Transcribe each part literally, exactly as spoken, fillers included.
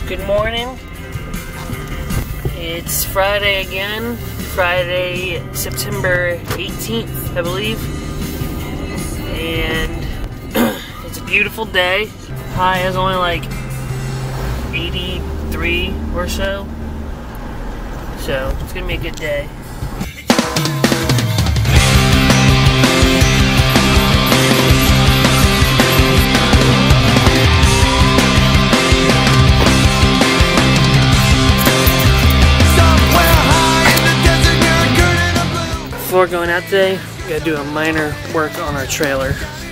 Good morning. It's Friday again. Friday, September eighteenth, I believe. And it's a beautiful day. High is only like eighty-three or so. So it's gonna be a good day. Before going out today, we gotta do a minor work on our trailer.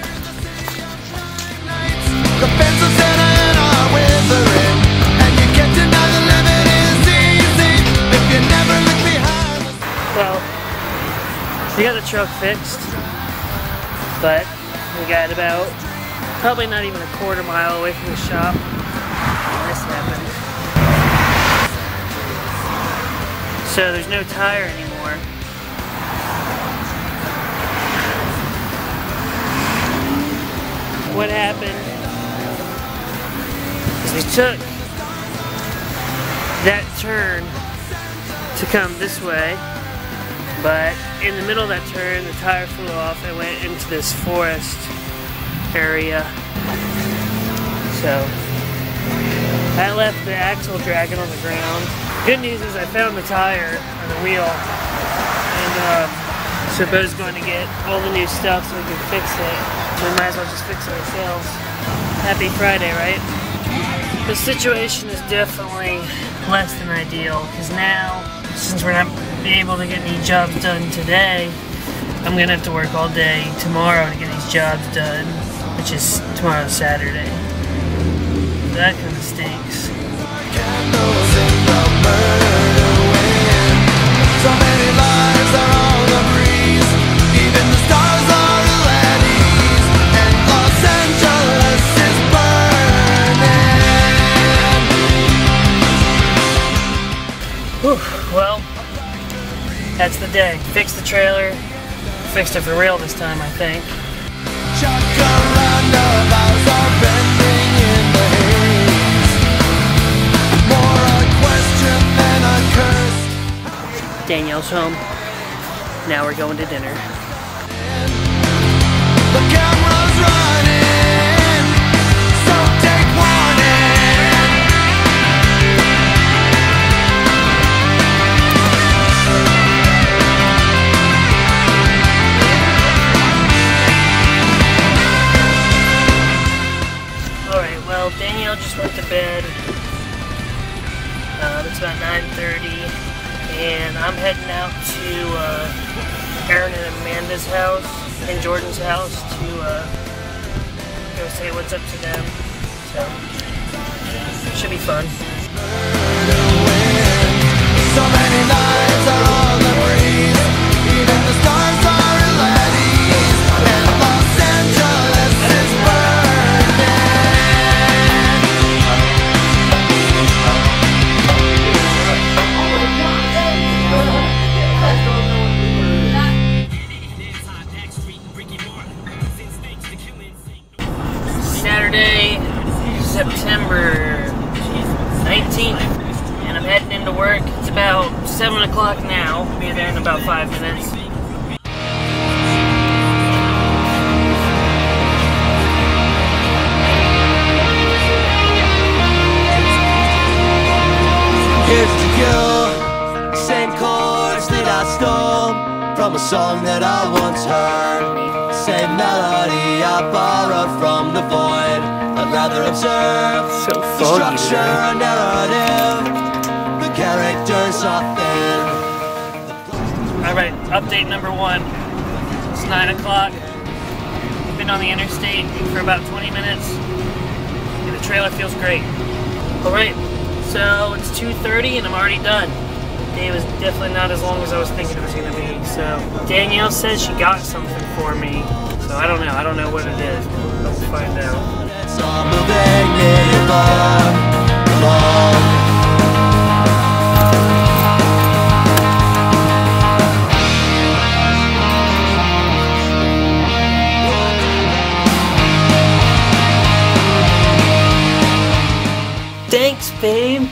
Well, we got the truck fixed, but we got about probably not even a quarter mile away from the shop when this happened. So there's no tire anymore. What happened is we took that turn to come this way, but in the middle of that turn the tire flew off and went into this forest area. So that left the axle dragging on the ground. Good news is I found the tire on the wheel, and uh, Sabo's going to get all the new stuff so we can fix it. We might as well just fix it ourselves. Happy Friday, right? The situation is definitely less than ideal, because now, since we're not able to get any jobs done today, I'm going to have to work all day tomorrow to get these jobs done, which is tomorrow, Saturday. That kind of stinks. So many lives are all the breeze, even the stars are at ease, and Los Angeles is burning. Whew, well, that's the day. Fixed the trailer, fixed it for real this time, I think. Roundabouts are bending in the haze, more a question than a curse. Danielle's home. Now we're going to dinner. The camera's running, so take warning. Alright, well, Danielle just went to bed. Uh, it's about nine thirty. And I'm heading out to uh, Aaron and Amanda's house and Jordan's house to uh, go say what's up to them. So, should be fun. So many lives are all the breeze, even the stars are at ease, and Los Angeles is Saturday, September nineteenth, and I'm heading into work. It's about seven o'clock now. I'll be there in about five minutes. Here's to you, same chords that I stole from a song that I once heard. Same melody I borrowed from the void. I'd rather observe so the structure and narrative. The characters are thin. Alright, update number one. It's nine o'clock. Been on the interstate for about twenty minutes. And the trailer feels great. Alright, so it's two thirty and I'm already done. The day was definitely not as long as I was thinking it was going to be. So Danielle says she got something for me. So I don't know. I don't know what it is. But we'll find out. It's all moving along, along. Dang Thanks, babe.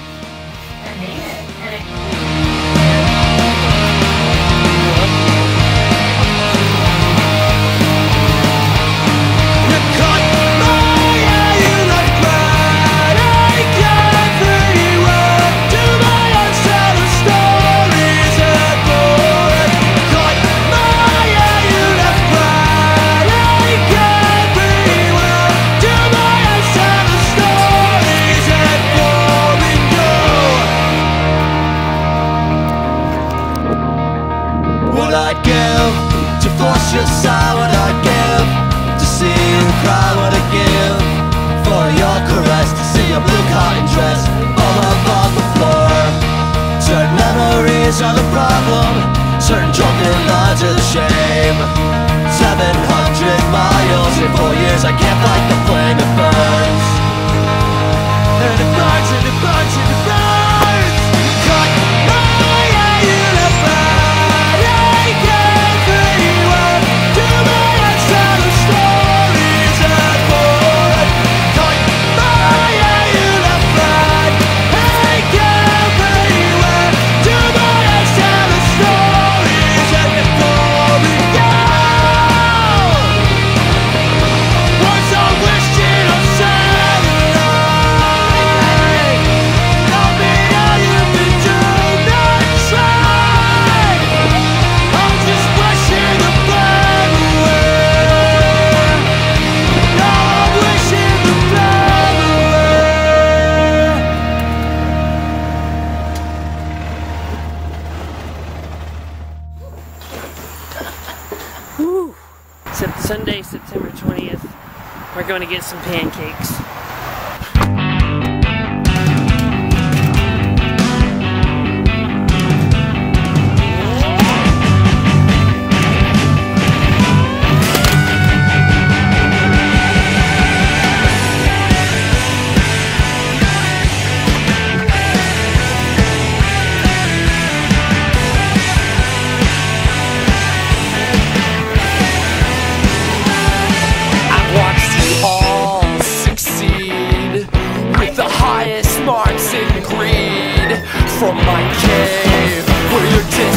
I'd give to force your side, what I'd give to see you cry, what I'd give for your caress, to see your blue cotton dress all above the floor. Certain memories are the problem, certain drunken lines are the shame. Seven hundred miles in four years, I can't fight the flame, it burns. And it burns, and it burns, and it burns. Cut my eye, you left back. Woo. Except Sunday, September twentieth, we're going to get some pancakes. Marks in greed from my cave, where your